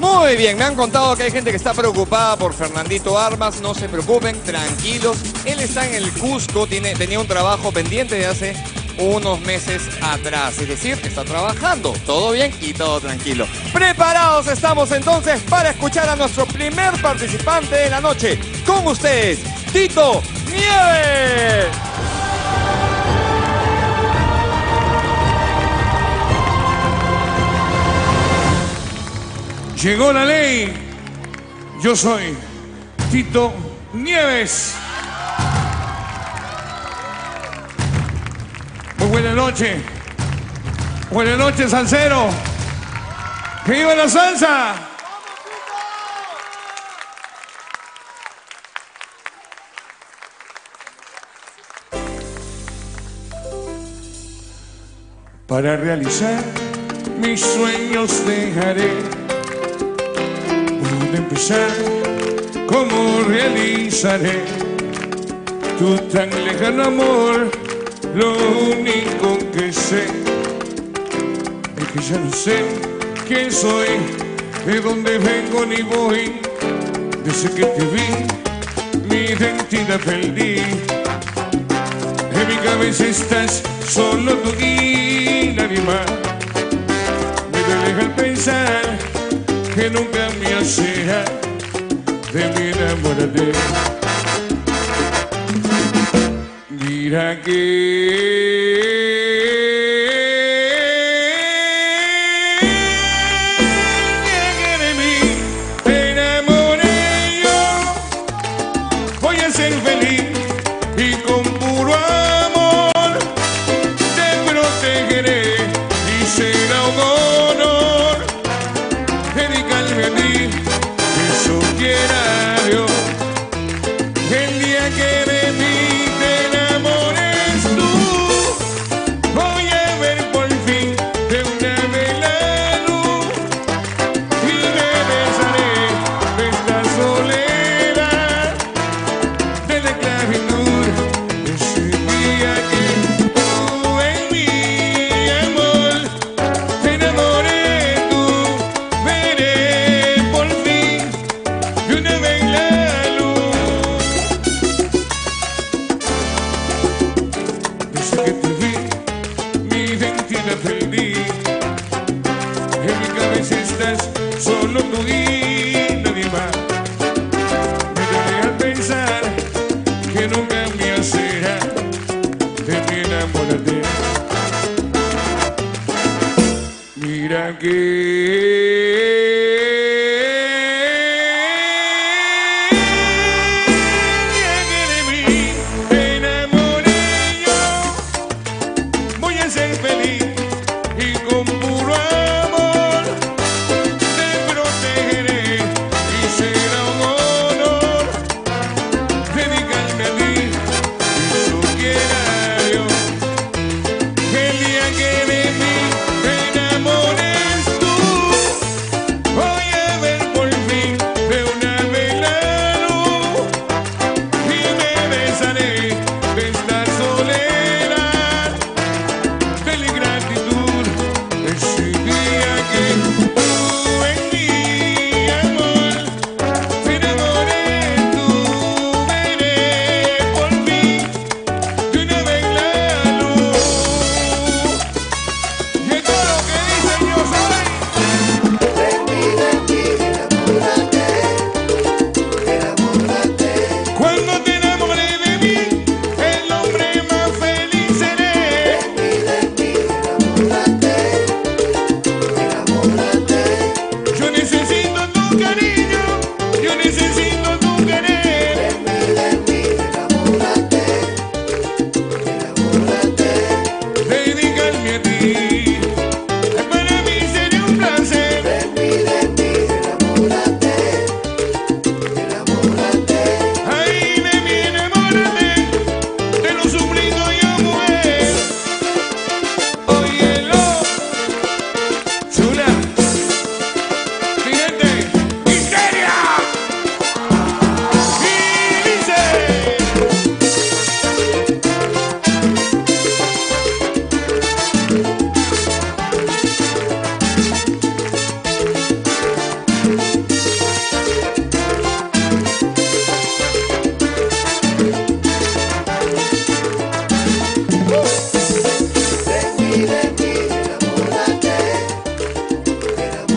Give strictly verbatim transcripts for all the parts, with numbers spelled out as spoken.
Muy bien, me han contado que hay gente que está preocupada por Fernandito Armas. No se preocupen, tranquilos. Él está en el Cusco, tiene, tenía un trabajo pendiente de hace unos meses atrás. Es decir, está trabajando. Todo bien y todo tranquilo. Preparados estamos entonces para escuchar a nuestro primer participante de la noche. Con ustedes, Tito Nieves. Llegó la ley. Yo soy Tito Nieves. Muy buena noche. Buenas noches, salsero. ¡Que viva la salsa! Para realizar mis sueños dejaré de empezar, ¿cómo realizaré tu tan lejano amor? Lo único que sé es que ya no sé quién soy, de dónde vengo ni voy. Desde que te vi, mi identidad perdí. En mi cabeza estás solo tú y nadie más. Me duele al pensar que nunca me sea de mi enamorarte. Mira que de mí te enamoré yo. Voy a ser feliz y con puro amor te protegeré y será un honor dedicarme a ti, eso quiera Dios. El día que de mí te enamores tú, voy a ver por fin de una vez la luz y me besaré de esta soledad, de la esclavitud, ese día que tú en mi amor te enamoré tú. Solo tú y nadie más. Me duele al pensar que nunca me será de mi enamorarte. Mira que de mí te enamoré yo. Voy a ser feliz y con puro amor te protegeré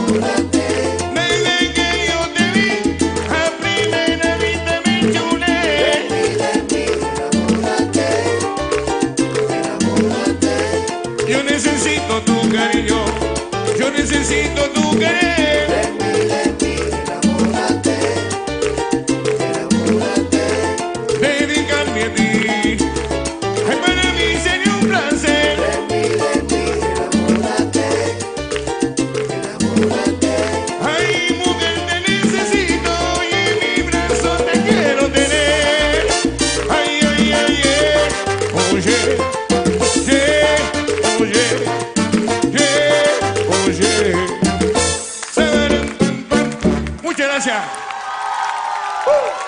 Desde que yo te vi, a primera vista me enchulé. Yo necesito tu cariño, yo necesito tu querer. Dedicarme a ti, ay, para mí sería un placer. Ay, mujer, te necesito y en mi brazo te quiero tener. Ay, ay, ay, ay, oye, oye, oye, oye, oye. Muchas gracias. Uh.